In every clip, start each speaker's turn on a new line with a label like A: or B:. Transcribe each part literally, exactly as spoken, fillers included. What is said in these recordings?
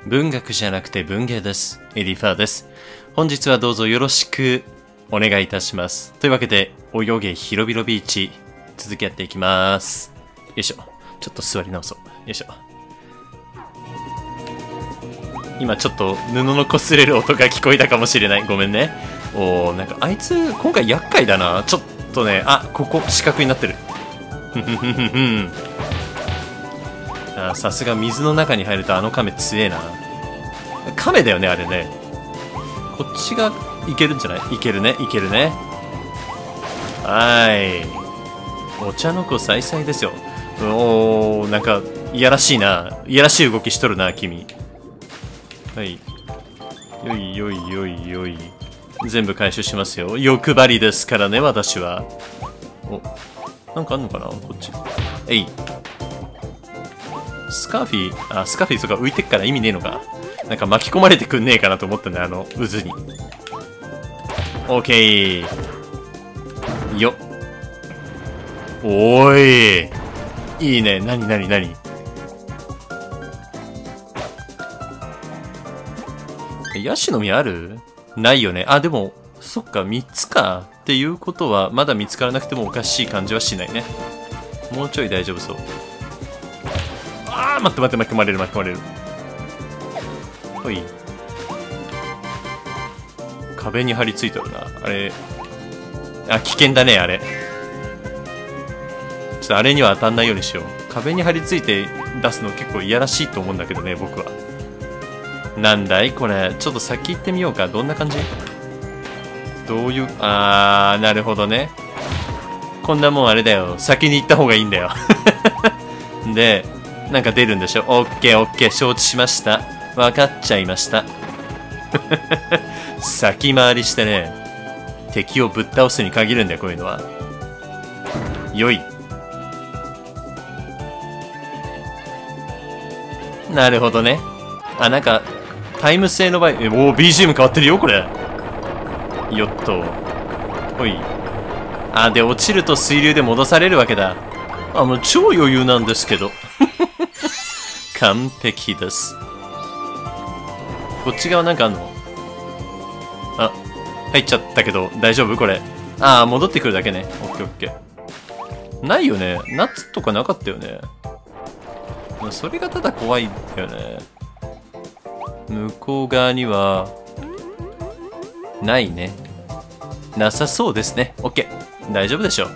A: 文学じゃなくて文芸です。エディファーです。本日はどうぞよろしくお願いいたします。というわけで、泳げ広々ビーチ、続きやっていきます。よいしょ。ちょっと座り直そう。よいしょ。今ちょっと布の擦れる音が聞こえたかもしれない。ごめんね。おー、なんかあいつ、今回厄介だな。ちょっとね、あ、ここ四角になってる。ふふふふふん。さすが水の中に入るとあの亀強えな。亀だよねあれね。こっちがいけるんじゃない？いけるね、いけるね。はーい、お茶の子さいさいですよ。おー、なんかいやらしいな、いやらしい動きしとるな君。はい、よいよいよいよい、全部回収しますよ。欲張りですからね私は。お、なんかあんのかなこっち。えい、スカーフィー、あ、スカーフィーとか浮いてっから意味ねえのか。なんか巻き込まれてくんねえかなと思ったんだよ、あの渦に。オーケー。よっ。おーい。いいね。なになになに。ヤシの実ある？ないよね。あ、でも、そっか、みっつか。っていうことは、まだ見つからなくてもおかしい感じはしないね。もうちょい大丈夫そう。あー、待って待って、巻き込まれる巻き込まれる。ほい。壁に張り付いてるな。あれ。あ、危険だね、あれ。ちょっとあれには当たんないようにしよう。壁に張り付いて出すの結構いやらしいと思うんだけどね、僕は。なんだいこれ。ちょっと先行ってみようか。どんな感じ？どういう、あー、なるほどね。こんなもんあれだよ。先に行った方がいいんだよ。で、なんか出るんでしょ？オッケーオッケー、承知しました。わかっちゃいました。先回りしてね、敵をぶっ倒すに限るんだよ、こういうのは。よい。なるほどね。あ、なんか、タイム制の場合、え、おー、ビージーエム 変わってるよ、これ。よっと。ほい。あ、で、落ちると水流で戻されるわけだ。あ、もう超余裕なんですけど。完璧です。こっち側なんかあんの？あ、入っちゃったけど、大丈夫これ。ああ、戻ってくるだけね。オッケーオッケー。ないよね。ナッツとかなかったよね。それがただ怖いんだよね。向こう側には、ないね。なさそうですね。オッケー。大丈夫でしょう。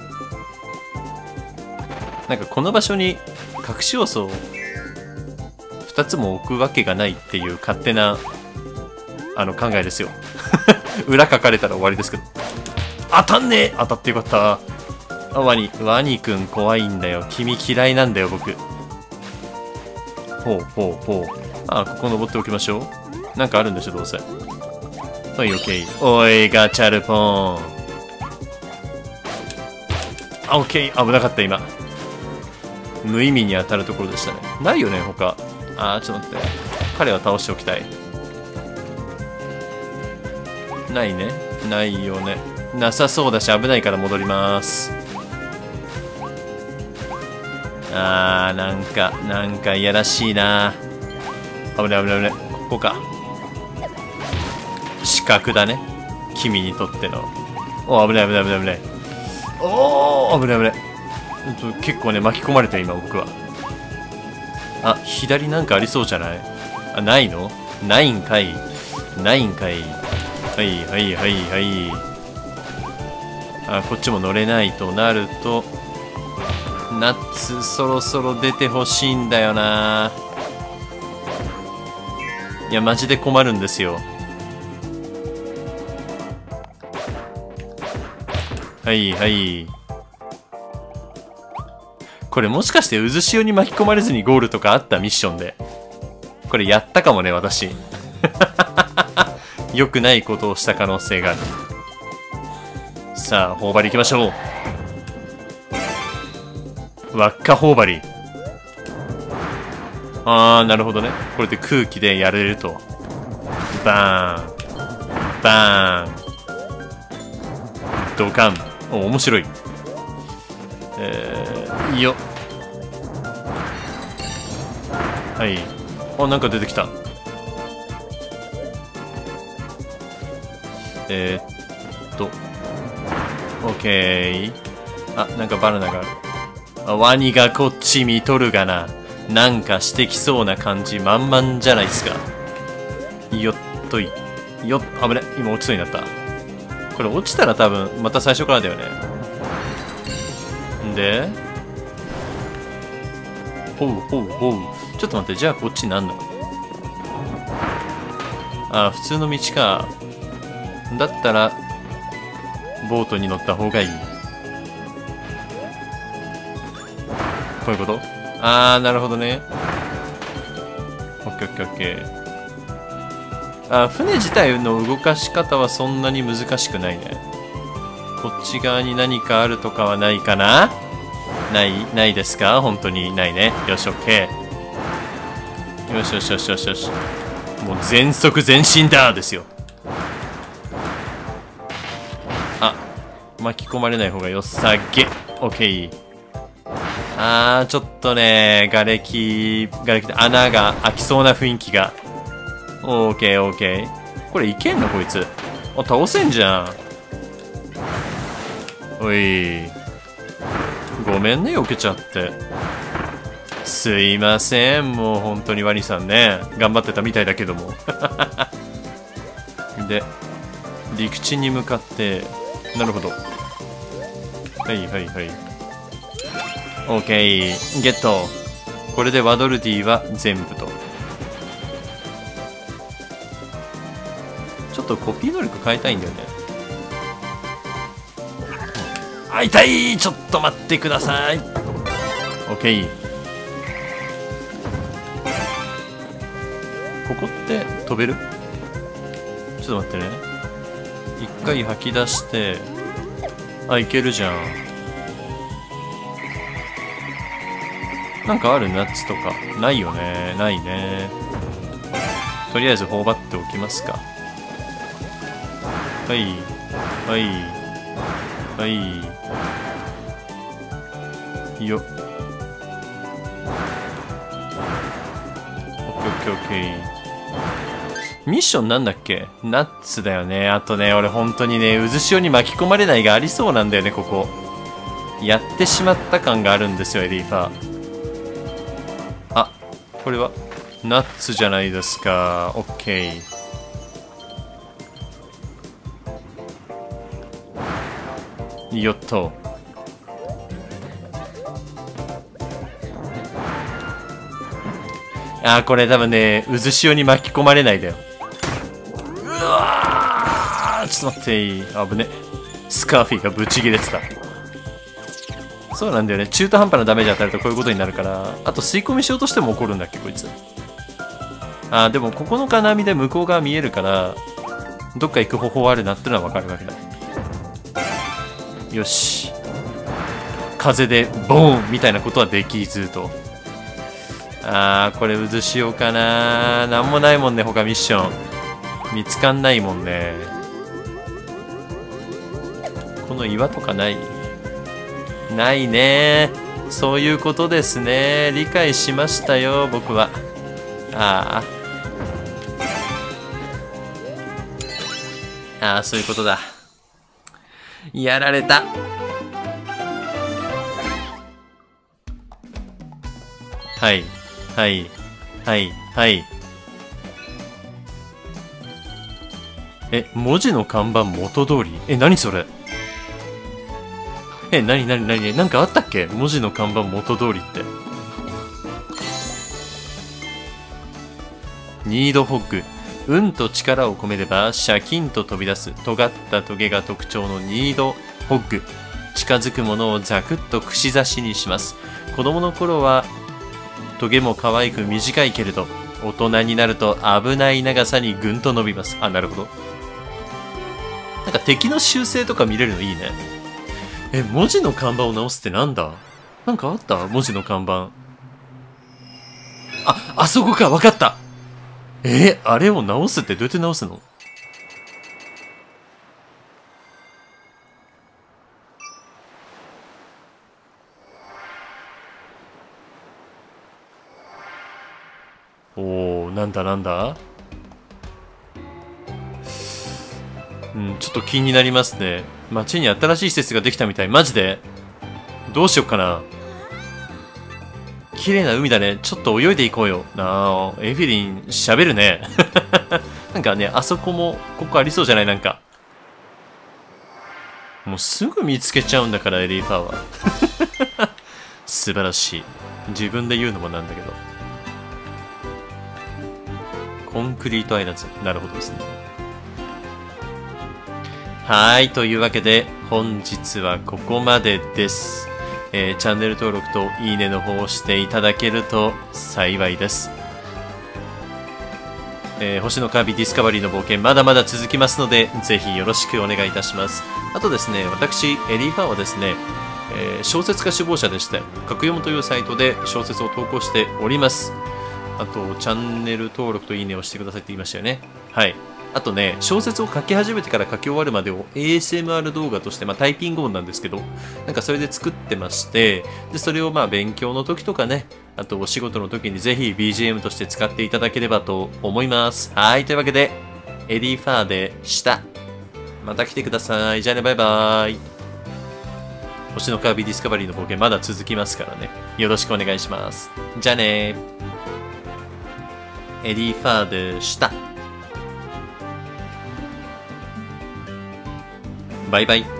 A: なんかこの場所に隠し要素をふたつも置くわけがないっていう勝手なあの考えですよ。裏書かれたら終わりですけど。当たんねえ。当たってよかった。あ、ワニ、ワニくん怖いんだよ。君嫌いなんだよ、僕。ほうほうほう。あ、ここ登っておきましょう。なんかあるんでしょ、どうせ。はい、オッケー。おい、ガチャルポーン。あ、オッケー。危なかった、今。無意味に当たるところでしたね。ないよね、他。あー、ちょっと待って。彼は倒しておきたい。ないね。ないよね。なさそうだし危ないから戻ります。あー、なんか、なんかいやらしいな。危ない危ない危ない。ここか。死角だね。君にとっての。おー、危ない危ない危ない危ない。おー、危ない危ない。結構ね、巻き込まれた今、僕は。あ、左なんかありそうじゃない？あ、ないの？ないんかい。ないんかい。はいはいはいはい。あ、こっちも乗れないとなると、ナッツそろそろ出てほしいんだよな。いや、マジで困るんですよ。はいはい。これもしかして渦潮に巻き込まれずにゴールとかあったミッションで。これやったかもね、私。良くないことをした可能性がある。さあ、頬張り行きましょう。輪っか頬張り。あー、なるほどね。これで空気でやれると。バーン。バーン。ドカン。お、面白い。えー、よっ。はい。あ、なんか出てきた。 えー、っと、オッケー。あ、なんかバナナがある。あ、ワニがこっち見とるがな。なんかしてきそうな感じ満々じゃないですか。よっとい。よっ、危ね。今落ちそうになった。これ落ちたら多分、また最初からだよね。んで、ほうほうほう。ちょっと待って、じゃあこっちなんだ。あ、普通の道か。だったら、ボートに乗った方がいい。こういうこと？あー、なるほどね。オッケーオッケーオッケー。あ、船自体の動かし方はそんなに難しくないね。こっち側に何かあるとかはないかな？ない、ないですか？本当にないね。よし、オッケー。よしよしよしよしよし。もう全速前進だですよ。あ、巻き込まれない方がよさげ。オッケー。あー、ちょっとね、瓦礫、瓦礫で穴が開きそうな雰囲気が。オーケーオーケー。これいけんのこいつ。あ、倒せんじゃん。おい。ごめんね、避けちゃって。すいません、もう本当にワニさんね。頑張ってたみたいだけども。で、陸地に向かって、なるほど。はいはいはい。オーケー、ゲット。これでワドルディは全部と。ちょっとコピー能力変えたいんだよね。あ、痛い。ちょっと待ってください。オッケー。ここって飛べる？ちょっと待ってね。一回吐き出して、あ、いけるじゃん。なんかある？ナッツとか。ないよね。ないね。とりあえず頬張っておきますか。はい。はい。はい。よっ。オッケーオッケーオッケー。ミッションなんだっけ？ナッツだよね。あとね、俺本当にね、渦潮に巻き込まれないがありそうなんだよね、ここ。やってしまった感があるんですよ、エリーファー。あ、これはナッツじゃないですか。オッケー。よっと。あー、これ多分ね、渦潮に巻き込まれないだよ。うわー、ちょっと待っていい。危ね。スカーフィーがブチ切れてた。そうなんだよね。中途半端なダメージ与えるとこういうことになるから。あと吸い込みしようとしても怒るんだっけ、こいつ。あー、でもここの金網で向こう側見えるから、どっか行く方法あるなってのはわかるわけだ。よし。風でボーンみたいなことはできずと。あー、これ渦潮かな。なんもないもんね、他ミッション。見つかんないもんね。この岩とかない？ないね。そういうことですね。理解しましたよ、僕は。ああ。ああ、そういうことだ。やられた。はい。はい。はい。はい。え、文字の看板元通り？え、何それ？え、なになになになんかあったっけ？文字の看板元通りって。ニードホッグ。運と力を込めればシャキンと飛び出す尖ったトゲが特徴のニードホッグ。近づくものをザクッと串刺しにします。子供の頃はトゲも可愛く短いけれど、大人になると危ない長さにぐんと伸びます。あ、なるほど。なんか敵の習性とか見れるのいいね。え、文字の看板を直すってなんだ？なんかあった？文字の看板。あ、あそこか、わかった。えー、あれを直すってどうやって直すの？おー、なんだなんだうん、ちょっと気になりますね。街に新しい施設ができたみたい。マジでどうしよっかな。綺麗な海だね。ちょっと泳いでいこうよ。なあ、エフィリン喋るね。なんかね、あそこも、ここありそうじゃない？なんか。もうすぐ見つけちゃうんだから、エリーファーは。素晴らしい。自分で言うのもなんだけど。コンクリートアイランズ。なるほどですね。はい。というわけで、本日はここまでです。えー、チャンネル登録といいねの方をしていただけると幸いです。えー、星のカービィディスカバリーの冒険まだまだ続きますので、ぜひよろしくお願いいたします。あとですね、私、エリーファーはですね、えー、小説家志望者でして、格読むというサイトで小説を投稿しております。あと、チャンネル登録といいねをしてくださいって言いましたよね。はい。あとね、小説を書き始めてから書き終わるまでを エーエスエムアール 動画として、まあ、タイピング音なんですけど、なんかそれで作ってまして、で、それをまあ勉強の時とかね、あとお仕事の時にぜひ ビージーエム として使っていただければと思います。はい、というわけで、エリーファーでした。また来てください。じゃあね、バイバーイ。星のカービィディスカバリーの冒険まだ続きますからね。よろしくお願いします。じゃあね。エリーファーでした。バイバイ。